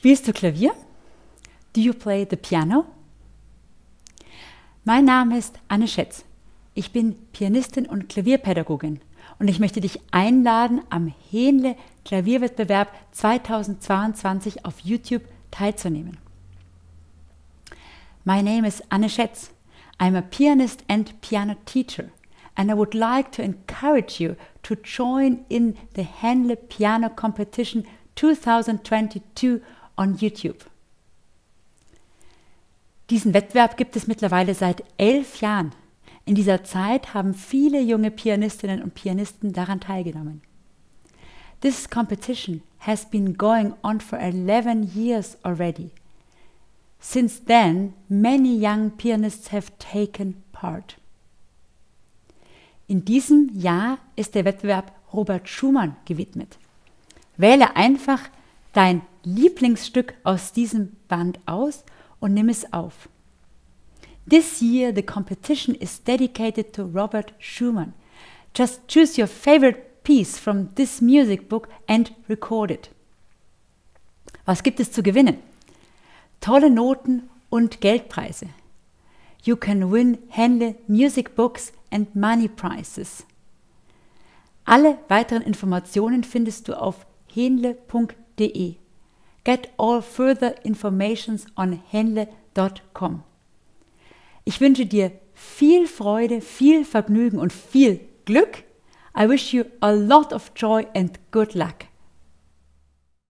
Spielst du Klavier? Do you play the piano? Mein Name ist Anne Schätz. Ich bin Pianistin und Klavierpädagogin und ich möchte dich einladen, am Henle Klavierwettbewerb 2022 auf YouTube teilzunehmen. My name is Anne Schätz. I'm a pianist and piano teacher, and I would like to encourage you to join in the Henle Piano Competition 2022 on YouTube. Diesen Wettbewerb gibt es mittlerweile seit 11 Jahren. In dieser Zeit haben viele junge Pianistinnen und Pianisten daran teilgenommen. This competition has been going on for 11 years already. Since then, many young pianists have taken part. In diesem Jahr ist der Wettbewerb Robert Schumann gewidmet. Wähle einfach dein Lieblingsstück aus diesem Band aus und nimm es auf. This year the competition is dedicated to Robert Schumann. Just choose your favorite piece from this music book and record it. Was gibt es zu gewinnen? Tolle Noten und Geldpreise. You can win Henle Music Books and Money Prizes. Alle weiteren Informationen findest du auf henle.de. Get all further informations on henle.com. Ich wünsche dir viel Freude, viel Vergnügen und viel Glück. I wish you a lot of joy and good luck.